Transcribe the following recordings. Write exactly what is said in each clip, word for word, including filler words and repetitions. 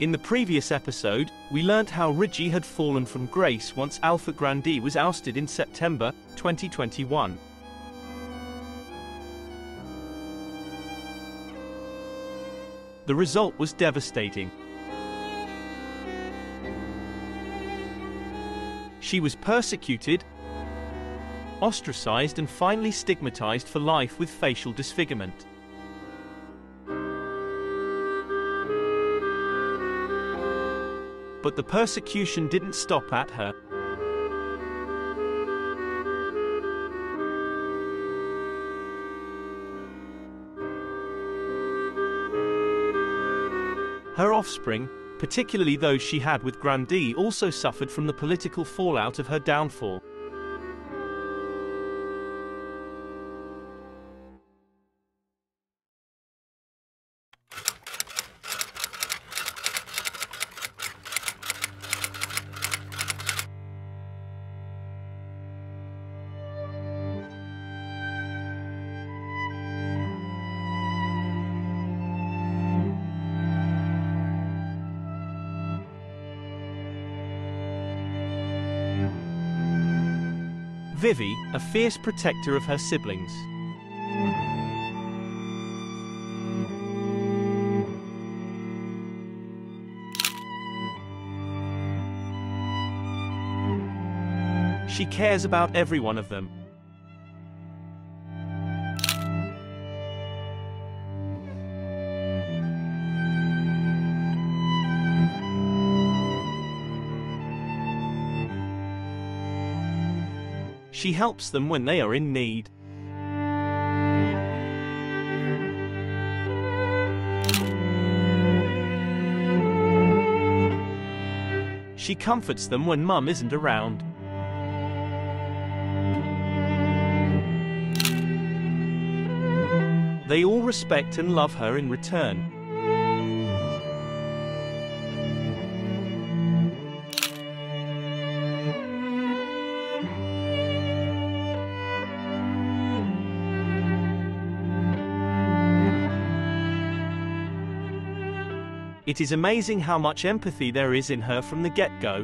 In the previous episode, we learnt how Reggie had fallen from grace once Alpha Grande was ousted in September twenty twenty-one. The result was devastating. She was persecuted, ostracized and finally stigmatized for life with facial disfigurement. But the persecution didn't stop at her. Her offspring, particularly those she had with Grande, also suffered from the political fallout of her downfall. Vivi, a fierce protector of her siblings. She cares about every one of them. She helps them when they are in need. She comforts them when Mum isn't around. They all respect and love her in return. It is amazing how much empathy there is in her from the get-go.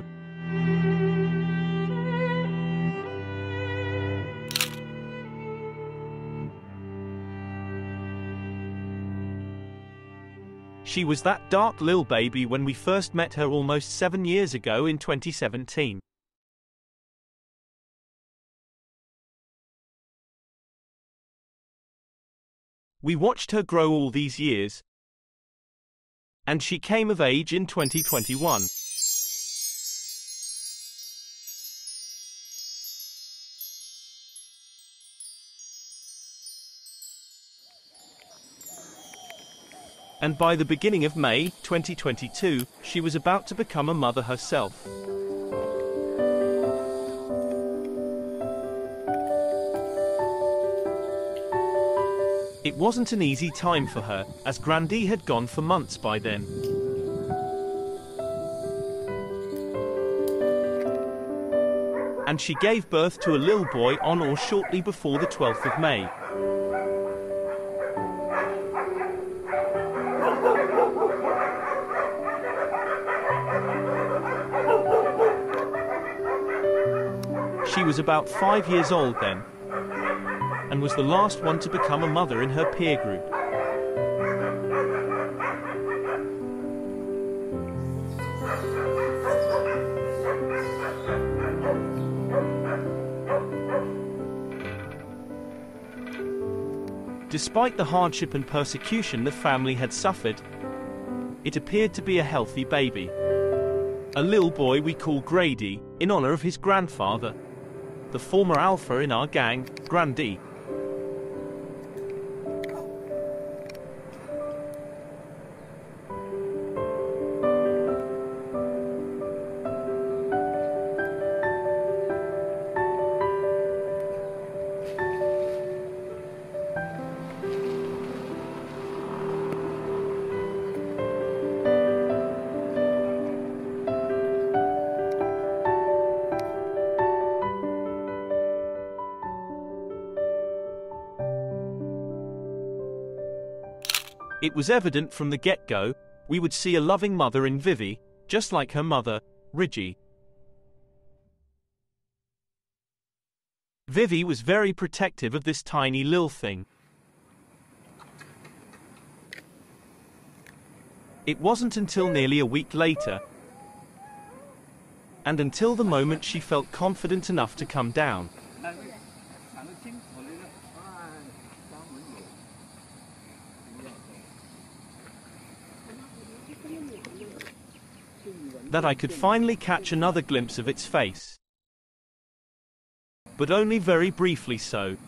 She was that dark lil baby when we first met her almost seven years ago in twenty seventeen. We watched her grow all these years, and she came of age in twenty twenty-one. And by the beginning of May twenty twenty-two, she was about to become a mother herself. It wasn't an easy time for her, as Grande had gone for months by then. And she gave birth to a little boy on or shortly before the twelfth of May. She was about five years old then, and was the last one to become a mother in her peer group. Despite the hardship and persecution the family had suffered, it appeared to be a healthy baby. A little boy we call Grady, in honor of his grandfather, the former alpha in our gang, Grande. It was evident from the get-go We would see a loving mother in Vivi, just like her mother, Rigi. Vivi was very protective of this tiny little thing. It wasn't until nearly a week later, and until the moment she felt confident enough to come down, that I could finally catch another glimpse of its face. But only very briefly so.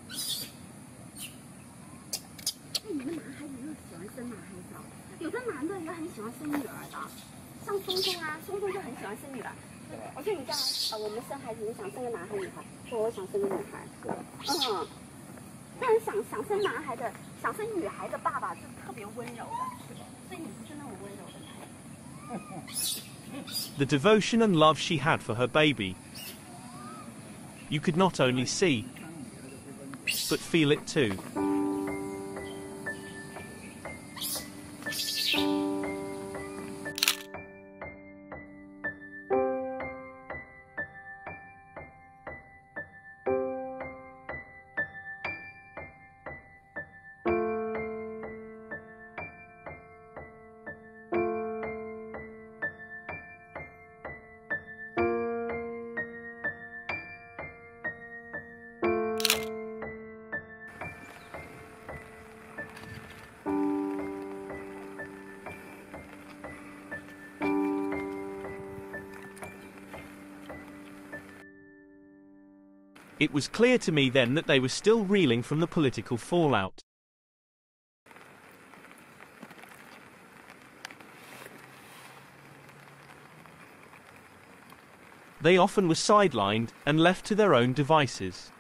有的男的也很喜欢生女儿的，像松松啊，松松就很喜欢生女儿。我说你这样，呃，我们生孩子，你想生个男孩女孩？说我想生个女孩。嗯，但是想想生男孩的，想生女孩的爸爸是特别温柔的，所以你不是那种温柔的。 The devotion and love she had for her baby, you could not only see, but feel it too. It was clear to me then that they were still reeling from the political fallout. They often were sidelined and left to their own devices.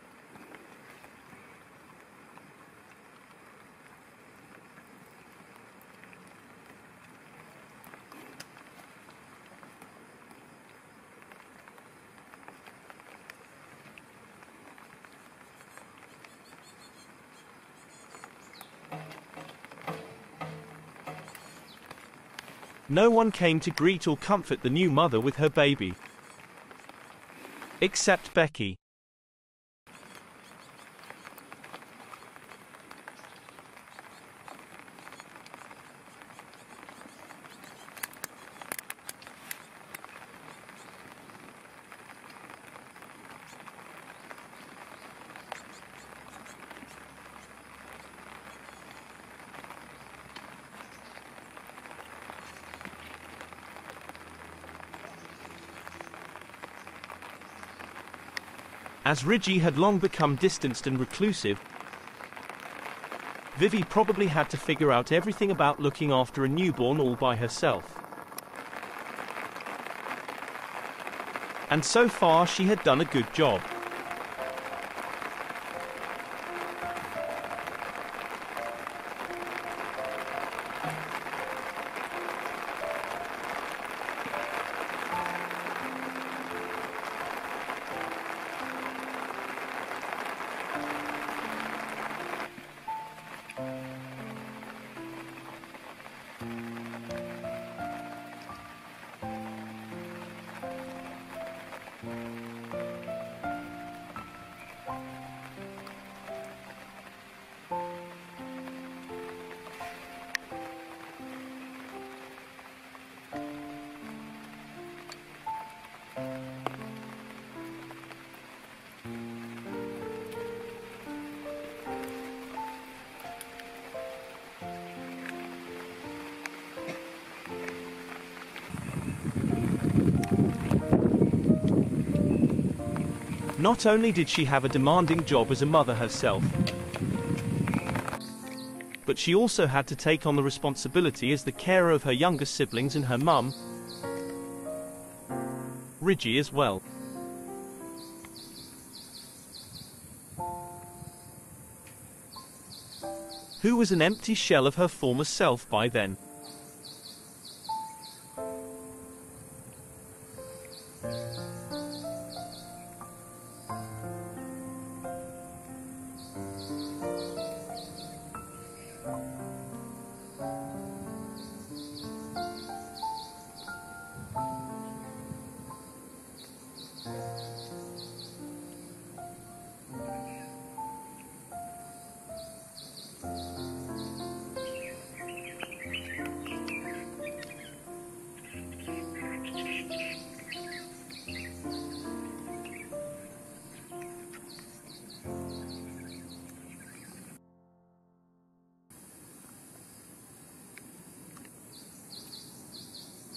No one came to greet or comfort the new mother with her baby. Except Becky. As Rigi had long become distanced and reclusive, Vivi probably had to figure out everything about looking after a newborn all by herself. And so far she had done a good job. Not only did she have a demanding job as a mother herself, but she also had to take on the responsibility as the carer of her younger siblings and her mum, Rigi, as well. Who was an empty shell of her former self by then.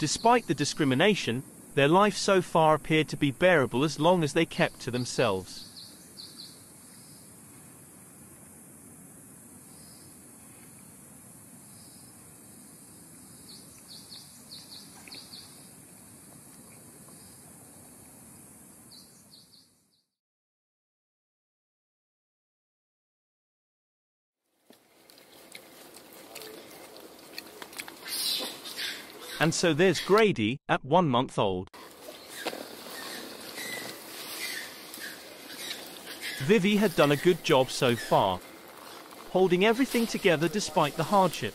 Despite the discrimination, their life so far appeared to be bearable as long as they kept to themselves. And so there's Grady, at one month old. Vivi had done a good job so far, holding everything together despite the hardship.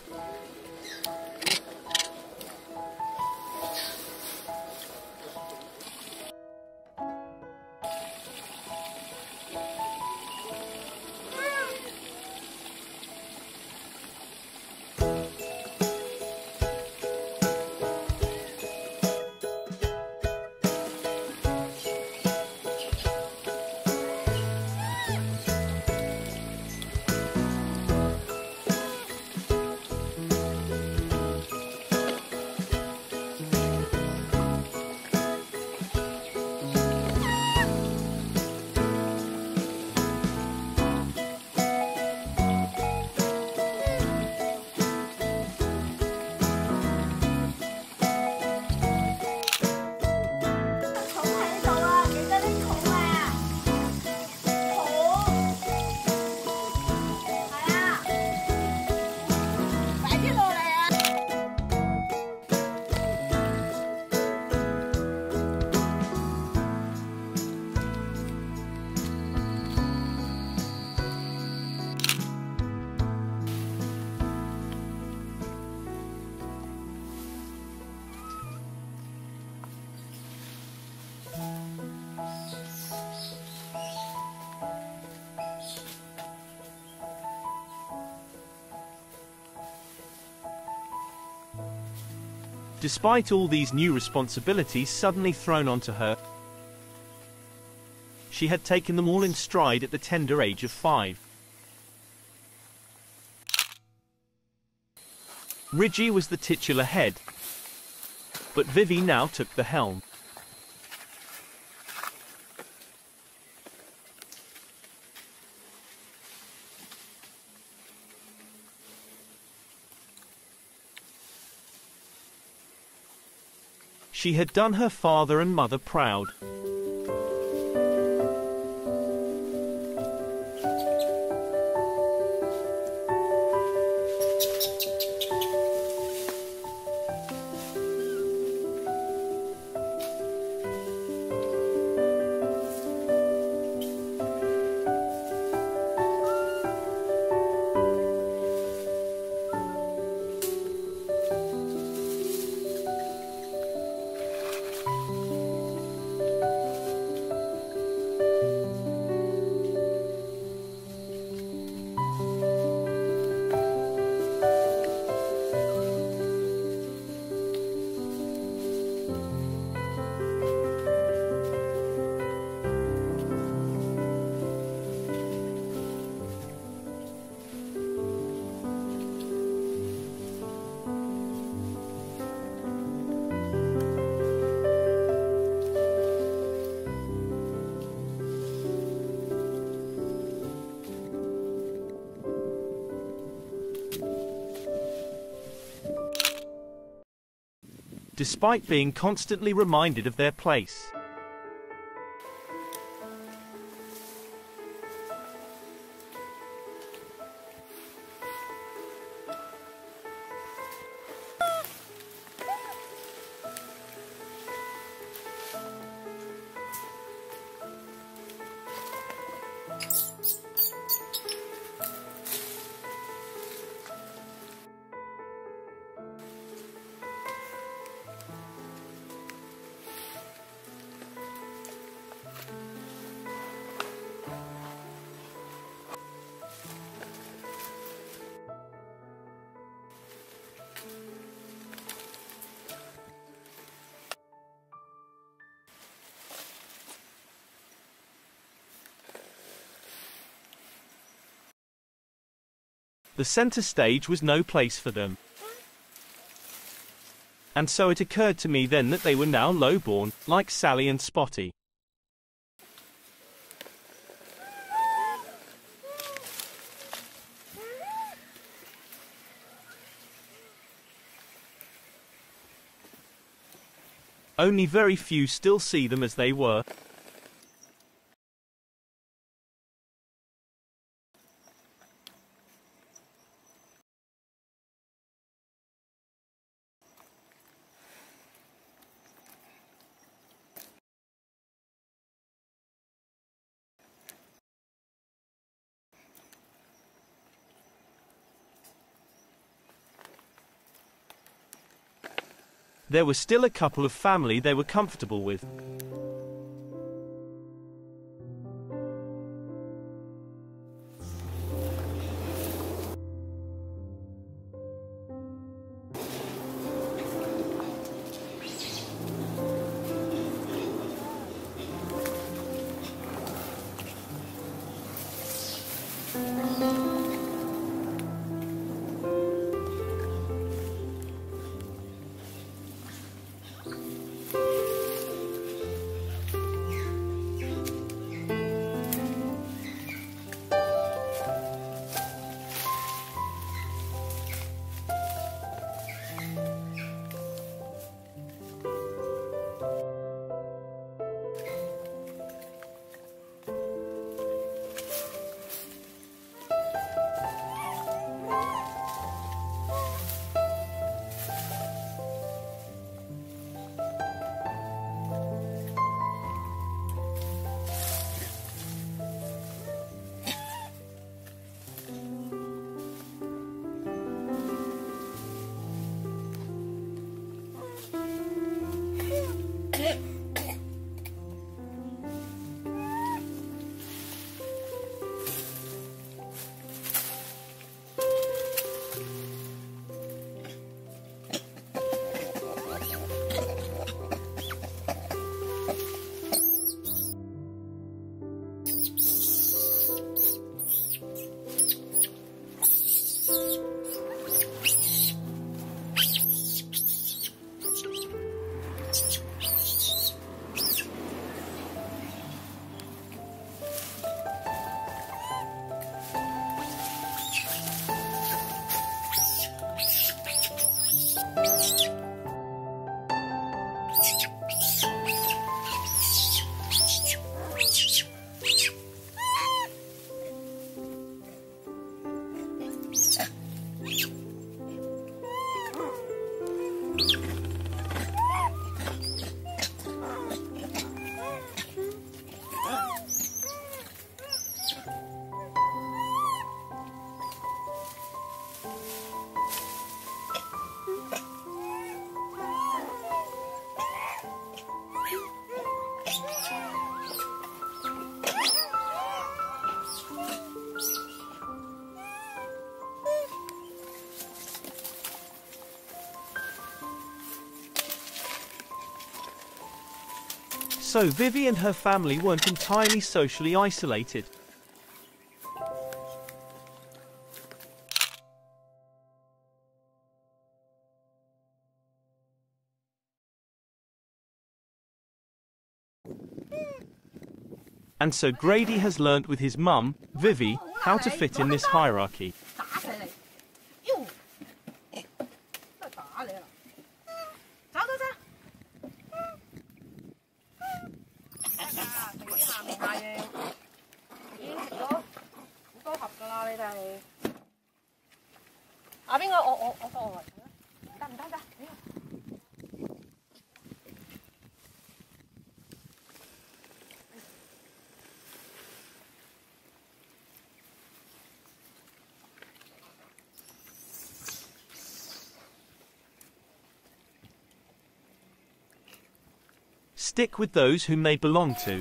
Despite all these new responsibilities suddenly thrown onto her, she had taken them all in stride at the tender age of five. Ridgie was the titular head, but Vivi now took the helm. She had done her father and mother proud. Despite being constantly reminded of their place. The center stage was no place for them. And so it occurred to me then that they were now low-born, like Sally and Spotty. Only very few still see them as they were. There was still a couple of family they were comfortable with. So Vivi and her family weren't entirely socially isolated. And so Grady has learnt with his mum, Vivi, how to fit in this hierarchy. Stick with those whom they belong to.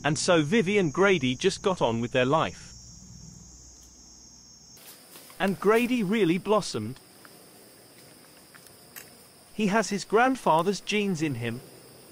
And so Vivi and Grady just got on with their life. And Grady really blossomed. He has his grandfather's genes in him.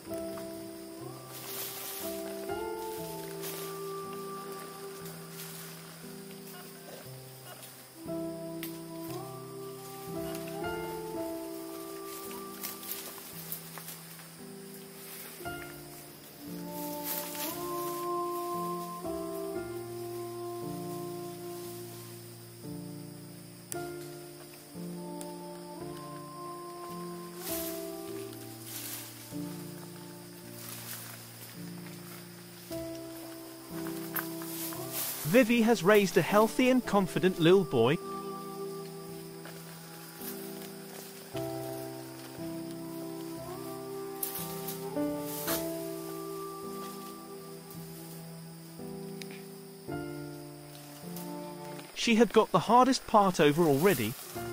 Vivi has raised a healthy and confident little boy. She had got the hardest part over already.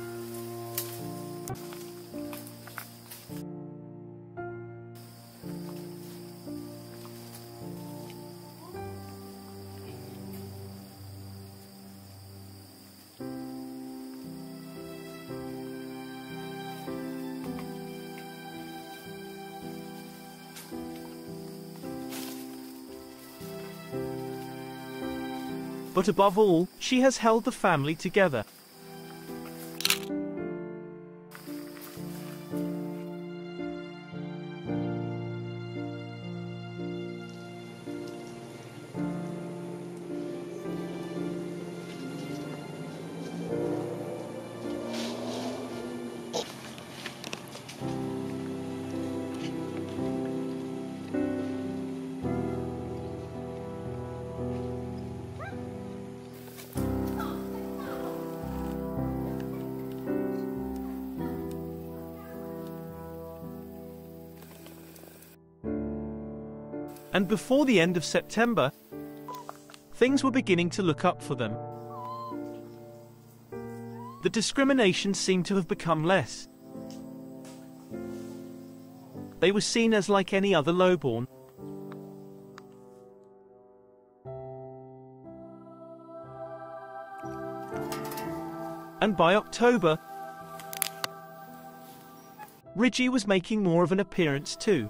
But above all, she has held the family together. And before the end of September, things were beginning to look up for them. The discrimination seemed to have become less. They were seen as like any other lowborn. And by October, Ridgie was making more of an appearance too.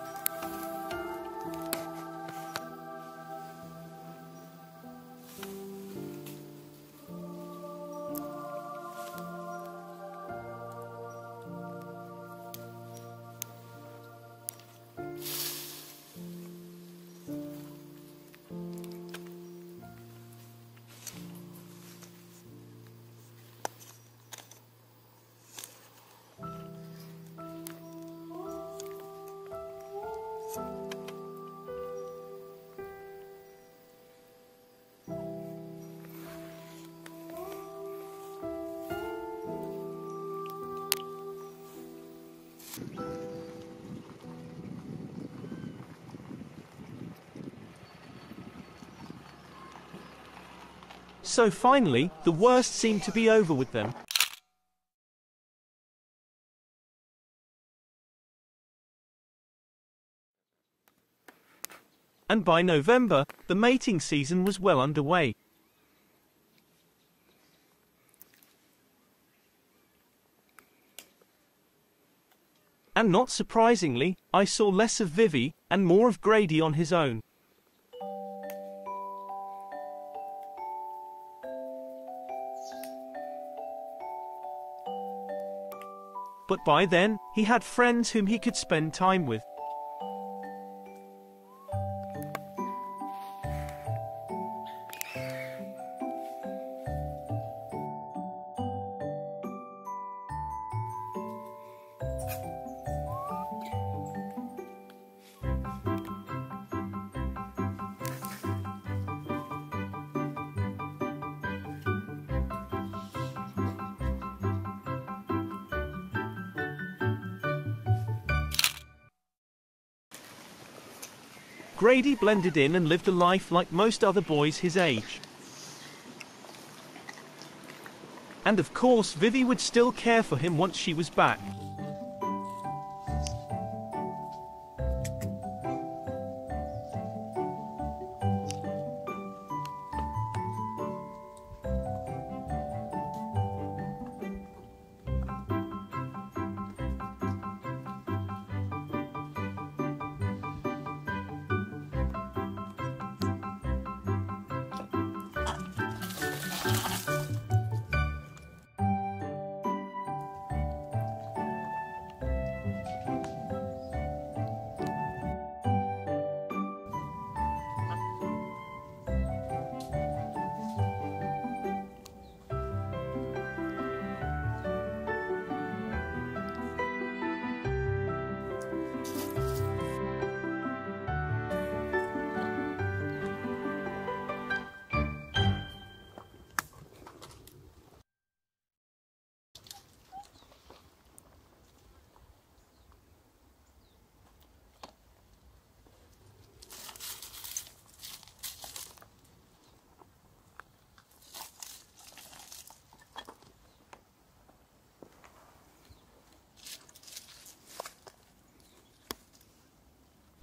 So finally, the worst seemed to be over with them. And by November, the mating season was well underway. And not surprisingly, I saw less of Vivi and more of Grady on his own. But by then, he had friends whom he could spend time with. Grady blended in and lived a life like most other boys his age. And of course, Vivi would still care for him once she was back.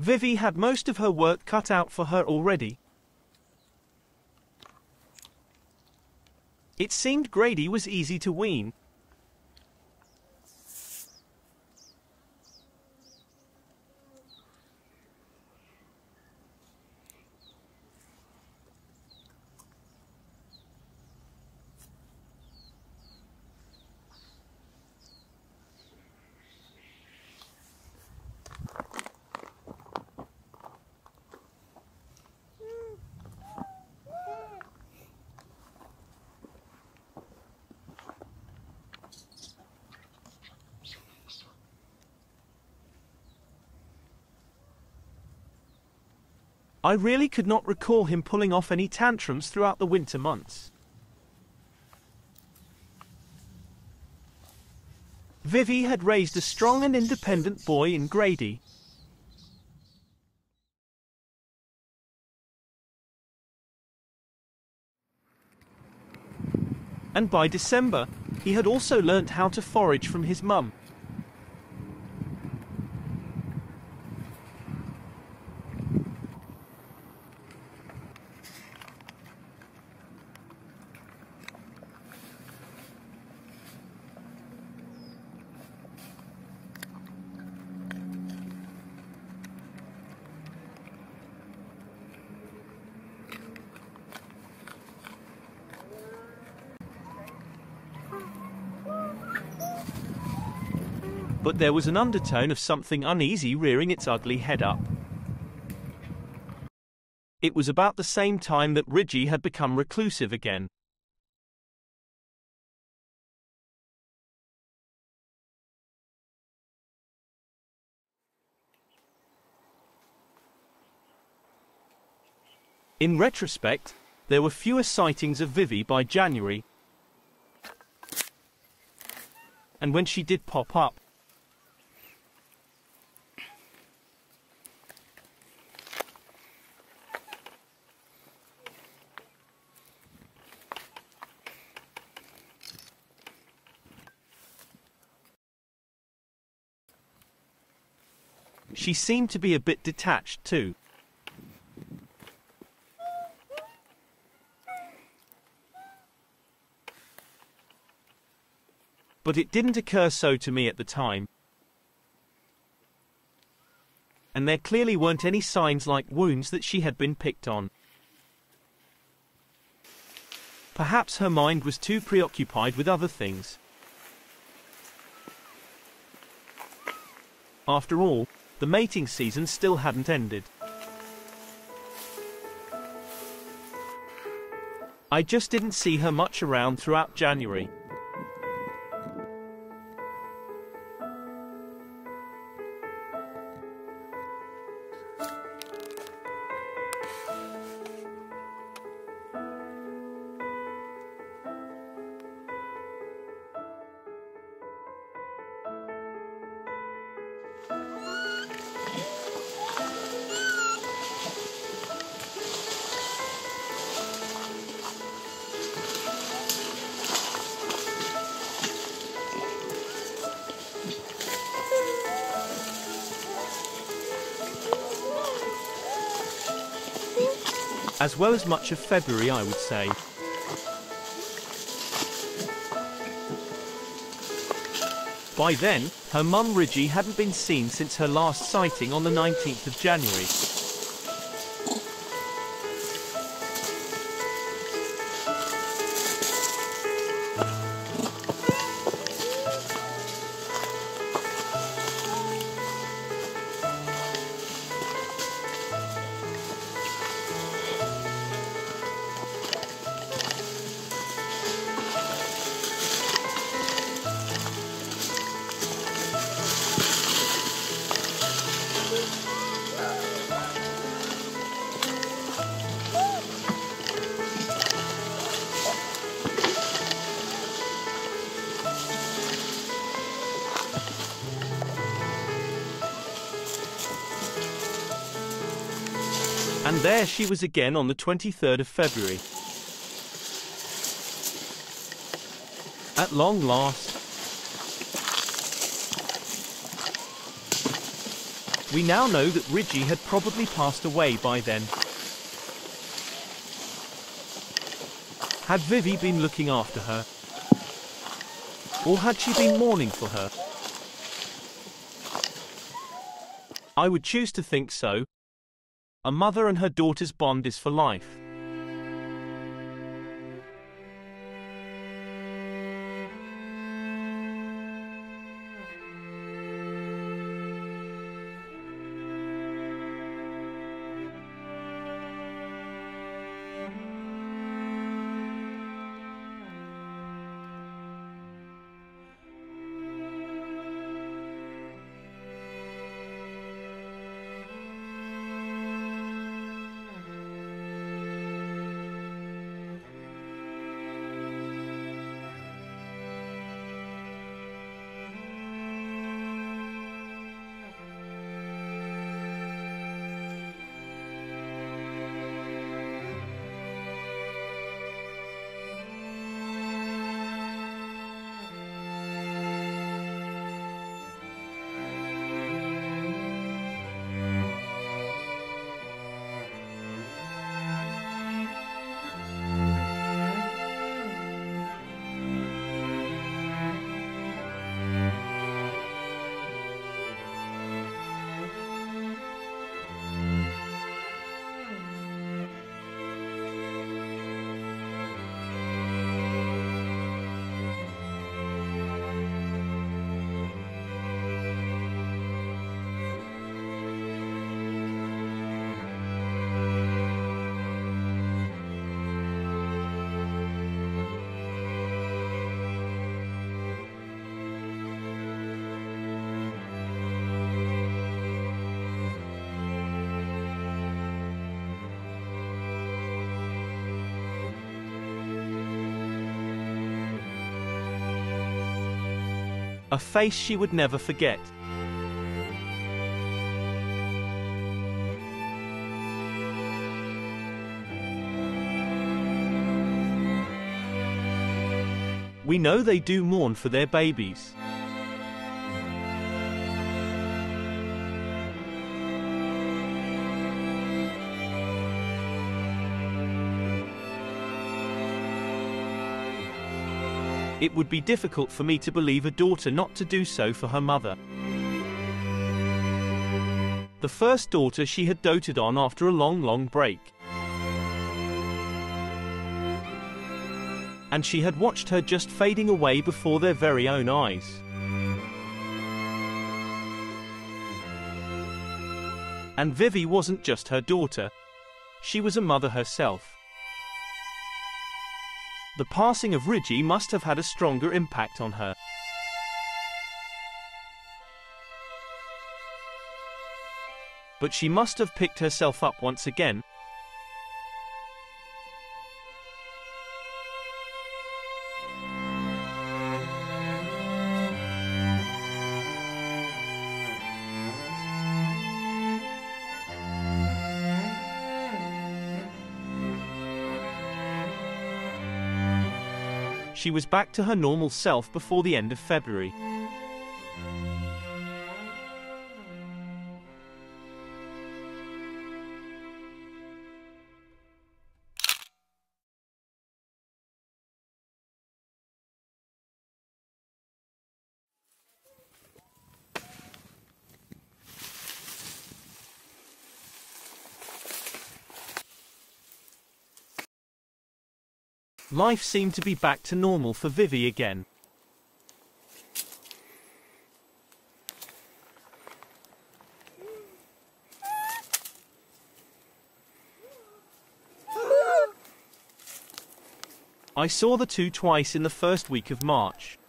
Vivi had most of her work cut out for her already. It seemed Grady was easy to wean. I really could not recall him pulling off any tantrums throughout the winter months. Vivi had raised a strong and independent boy in Grady. And by December, he had also learnt how to forage from his mum. But there was an undertone of something uneasy rearing its ugly head up. It was about the same time that Ridgie had become reclusive again. In retrospect, there were fewer sightings of Vivi by January, and when she did pop up, she seemed to be a bit detached too. But it didn't occur so to me at the time. And there clearly weren't any signs like wounds that she had been picked on. Perhaps her mind was too preoccupied with other things. After all, the mating season still hadn't ended. I just didn't see her much around throughout January. As well as much of February, I would say. By then, her mum Ridgie hadn't been seen since her last sighting on the nineteenth of January. And there she was again on the twenty-third of February. At long last. We now know that Ridgie had probably passed away by then. Had Vivi been looking after her? Or had she been mourning for her? I would choose to think so. A mother and her daughter's bond is for life. A face she would never forget. We know they do mourn for their babies. It would be difficult for me to believe a daughter not to do so for her mother. The first daughter she had doted on after a long, long break. And she had watched her just fading away before their very own eyes. And Vivi wasn't just her daughter. She was a mother herself. The passing of Ridgie must have had a stronger impact on her. But she must have picked herself up once again. She was back to her normal self before the end of February. Life seemed to be back to normal for Vivi again. I saw the two twice in the first week of March.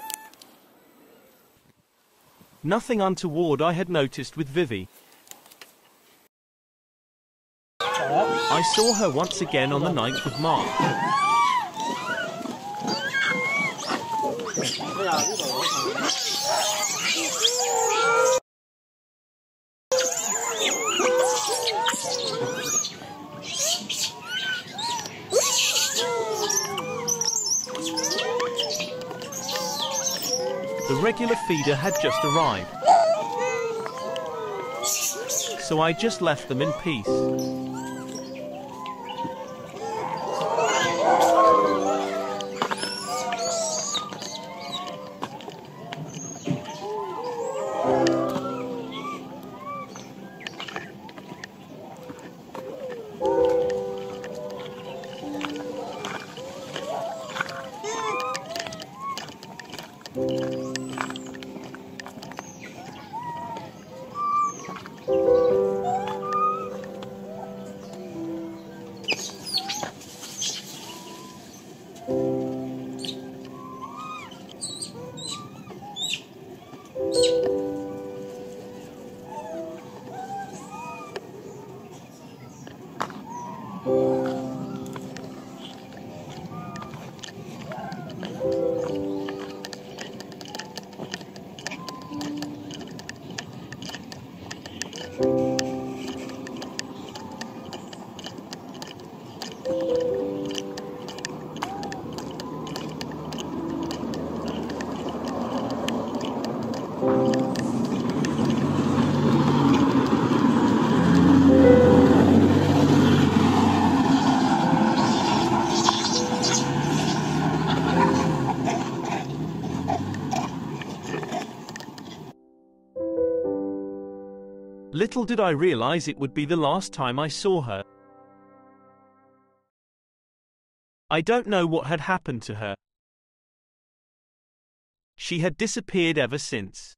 Nothing untoward I had noticed with Vivi. I saw her once again on the ninth of March. The regular feeder had just arrived. so I just left them in peace. Little did I realize it would be the last time I saw her. I don't know what had happened to her. She had disappeared ever since.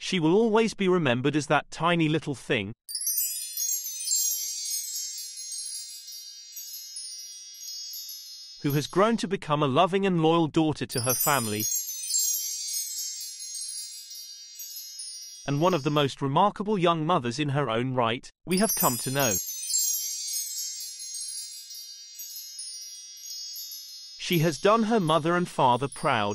She will always be remembered as that tiny little thing who has grown to become a loving and loyal daughter to her family, and one of the most remarkable young mothers in her own right we have come to know. She has done her mother and father proud.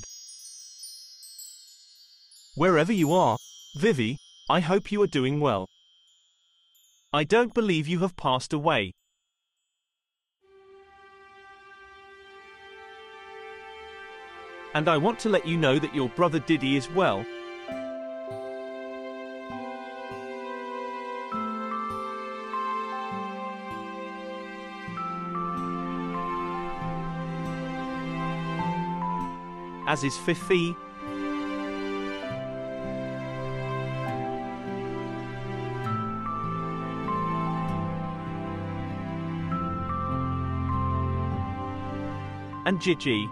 Wherever you are, Vivi, I hope you are doing well. I don't believe you have passed away. And I want to let you know that your brother Diddy is well. As is Fifi. And Gigi.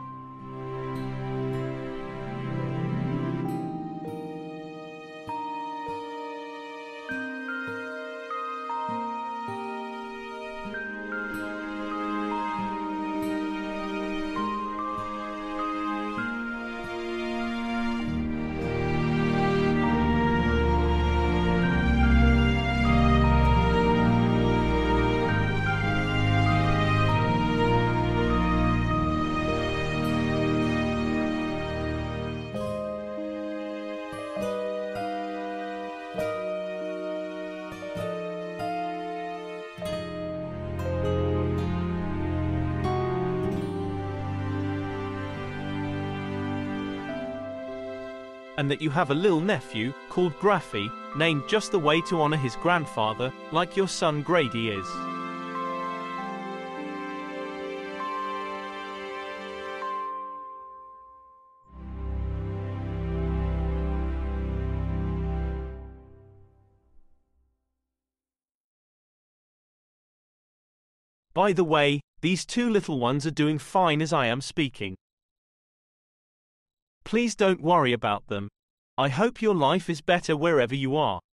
And that you have a little nephew, called Graffy, named just the way to honor his grandfather, like your son Grady is. By the way, these two little ones are doing fine as I am speaking. Please don't worry about them. I hope your life is better wherever you are.